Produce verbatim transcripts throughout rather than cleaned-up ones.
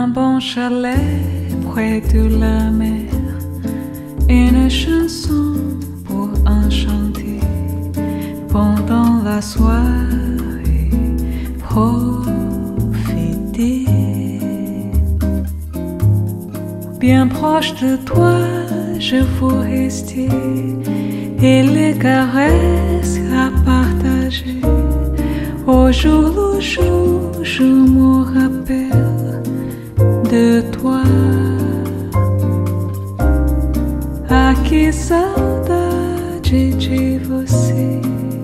bon chalet près de la mer, une chanson pour enchanter pendant la soirée, profiter. Bien proche de toi, je veux rester et les caresses à partager. Au jour le jour, je me rappelle de toi. Ah, que saudade de você,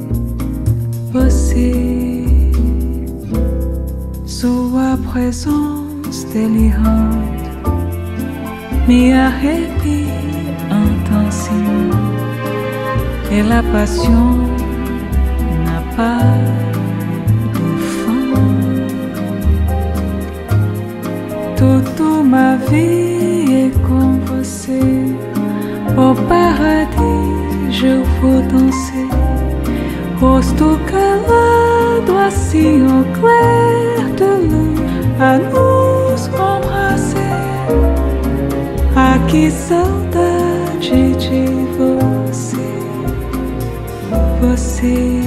você. Sua présence délirante me arrepie intensément et la passion n'a pas de fin. Toute ma vie est comme você. Au paradis je veux danser, rosto calado assim au clair de lune à nous embrasser. Ah, que saudade de você, você.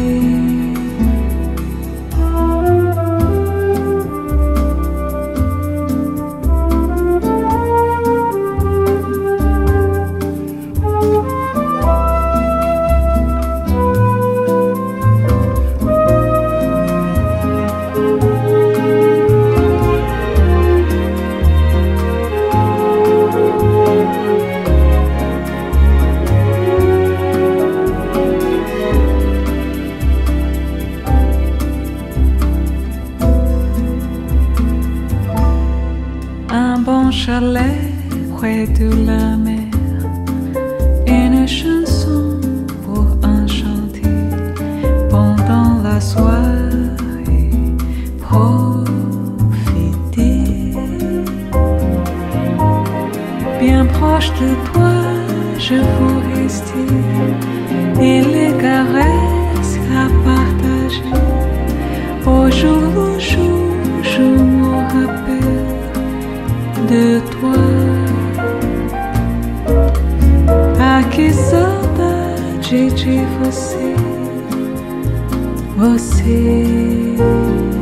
Un bon chalet près de la mer, une chanson pour enchanter pendant la soirée, profiter. Bien proche de toi, je veux rester et les caresses à partager. Au jour le jour, je me rappelle de toi. Ah, que saudade de você, você.